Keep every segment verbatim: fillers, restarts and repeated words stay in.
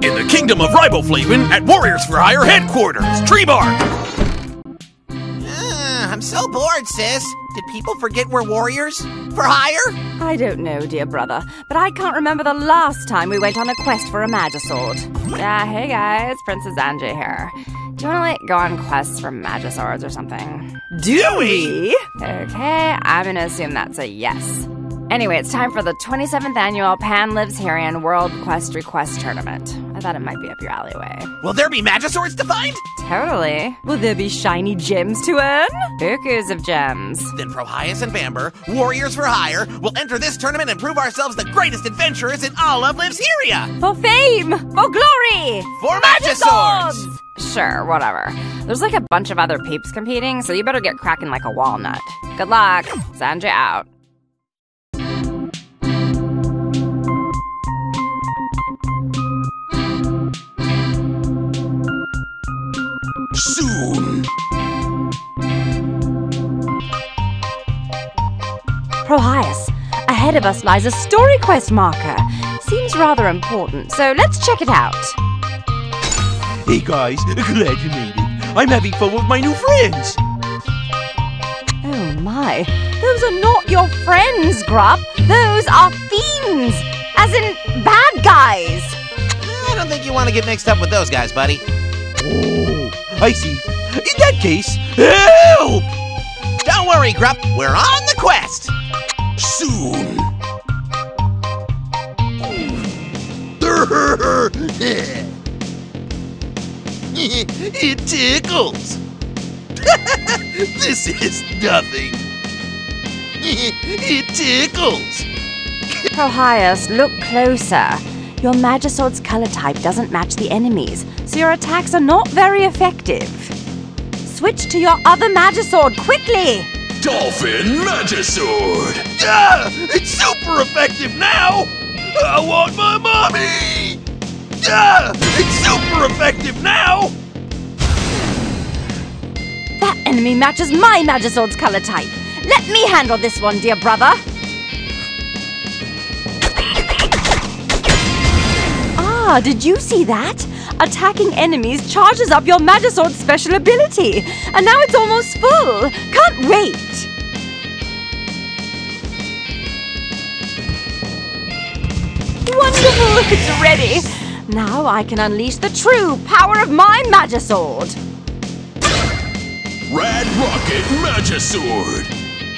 In the kingdom of Riboflavin at Warriors for Hire headquarters, Treebark! Uh, I'm so bored, sis. Did people forget we're warriors for hire? I don't know, dear brother, but I can't remember the last time we went on a quest for a Magisword. Yeah, hey guys, Princess Angie here. Do you want to, like, go on quests for Magiswords or something? Do we? Okay, I'm gonna assume that's a yes. Anyway, it's time for the twenty-seventh annual Pan Lives Herein World Quest Request Tournament. I thought it might be up your alleyway. Will there be Magiswords to find? Totally. Will there be shiny gems to earn? Bukus of gems. Then Prohias and Bamber, Warriors for Hire, will enter this tournament and prove ourselves the greatest adventurers in all of Livesheria! For fame! For glory! For Magiswords! Sure, whatever. There's like a bunch of other peeps competing, so you better get cracking like a walnut. Good luck. Sandra out. Soon. Prohias, ahead of us lies a story quest marker. Seems rather important, so let's check it out. Hey guys, glad you made it. I'm having fun with my new friends. Oh my, those are not your friends, Grub. Those are fiends, as in bad guys. I don't think you want to get mixed up with those guys, buddy. Oh, I see. In that case, help! Don't worry, Grupp. We're on the quest. Soon. It tickles. This is nothing. It tickles. Prohias, look closer. Your Magisword's color type doesn't match the enemy's, so your attacks are not very effective. Switch to your other Magisword, quickly! Dolphin Magisword! Ah, it's super effective now! I want my mommy! Ah, it's super effective now! That enemy matches my Magisword's color type. Let me handle this one, dear brother. Ah, did you see that? Attacking enemies charges up your Magisword's special ability. And now it's almost full. Can't wait. Wonderful, it's ready. Now I can unleash the true power of my Magisword. Rad Rocket Magisword!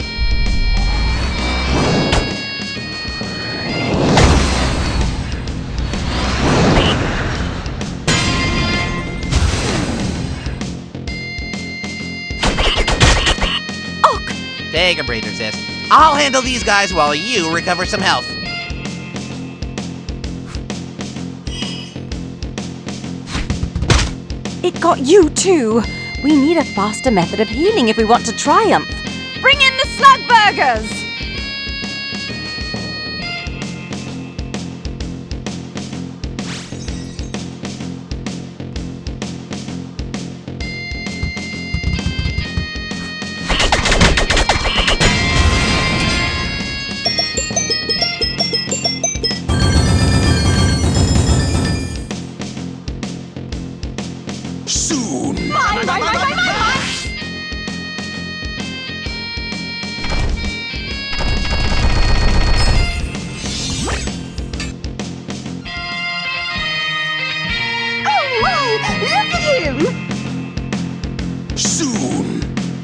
Take a breather, sis. I'll handle these guys while you recover some health. It got you too. We need a faster method of healing if we want to triumph. Bring in the slug burgers! Soon. Mine, mine, mine, mine, mine, mine. Oh my! Look at him! Soon.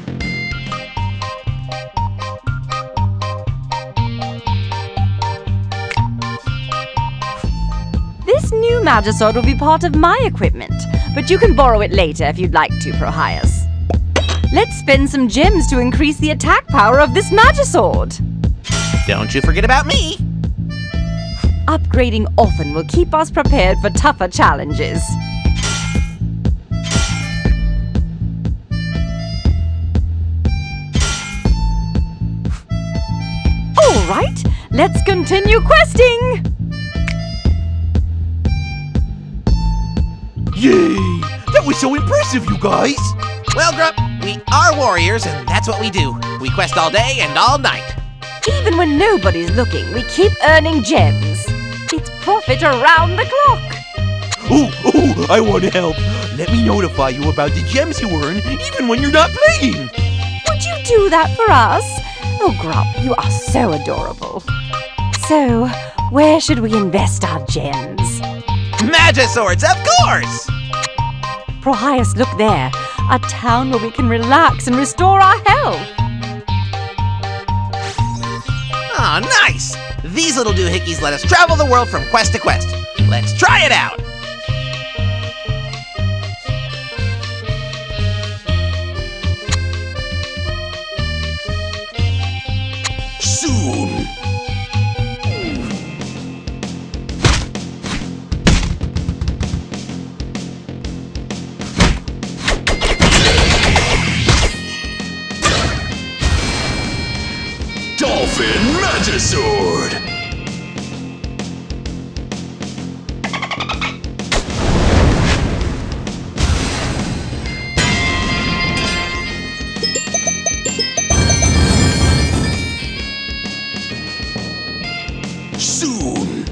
This new Magisword will be part of my equipment, but you can borrow it later if you'd like to, Prohias. Let's spend some gems to increase the attack power of this Magisword. Don't you forget about me. Upgrading often will keep us prepared for tougher challenges. All right, let's continue questing! Yay! That was so impressive, you guys! Well, Grupp, we are warriors, and that's what we do. We quest all day and all night. Even when nobody's looking, we keep earning gems. It's profit around the clock. Ooh, ooh, I want to help. Let me notify you about the gems you earn, even when you're not playing. Would you do that for us? Oh, Grub, you are so adorable. So, where should we invest our gems? Magiswords, of course! Prohias, look there. A town where we can relax and restore our health. Oh, nice! These little doohickeys let us travel the world from quest to quest. Let's try it out! Soon. Dolphin Magisword! Soon.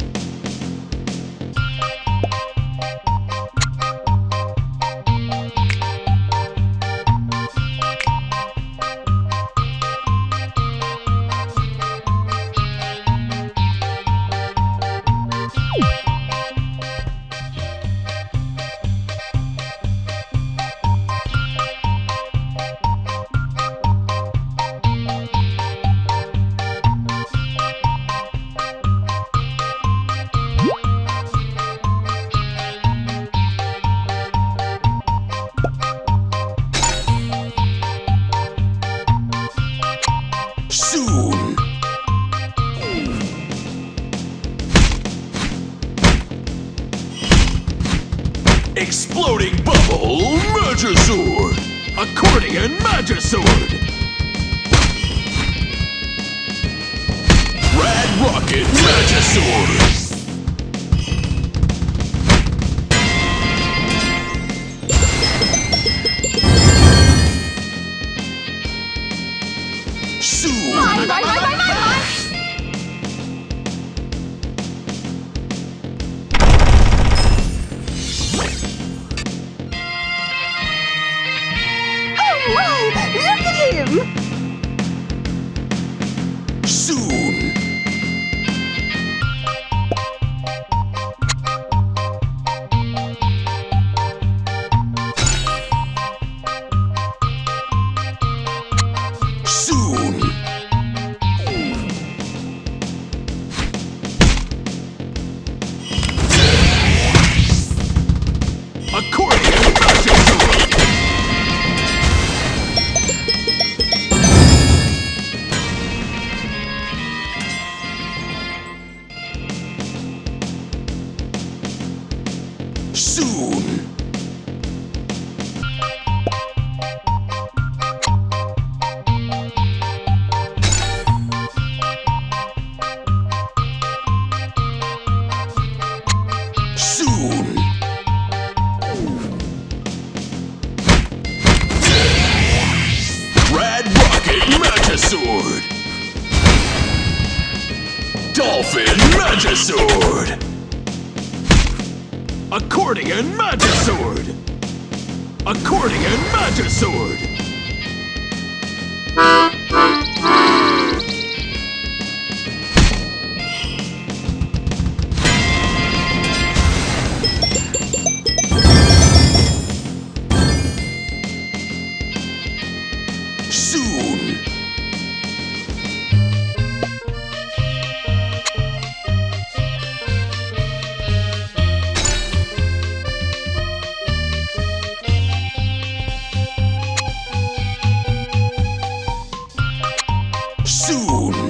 Soon. Exploding Bubble Magisword! Accordion Magisword! Rad Rocket Magisword! Soon. Mine, mine, mine, mine, mine. Oh, wow! Look at him! Soon. Soon. Accordion Magisword! Soon. Soon. Rad Rocket Magisword! Dolphin Magisword! Accordion Magisword! Accordion Magisword! Soon. Soon.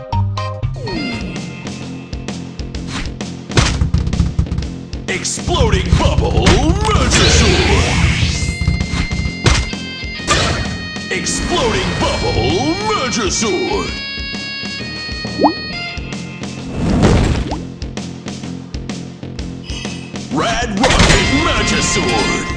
Exploding Bubble Magisword! Exploding Bubble Magisword! Rad Rocket Magisword!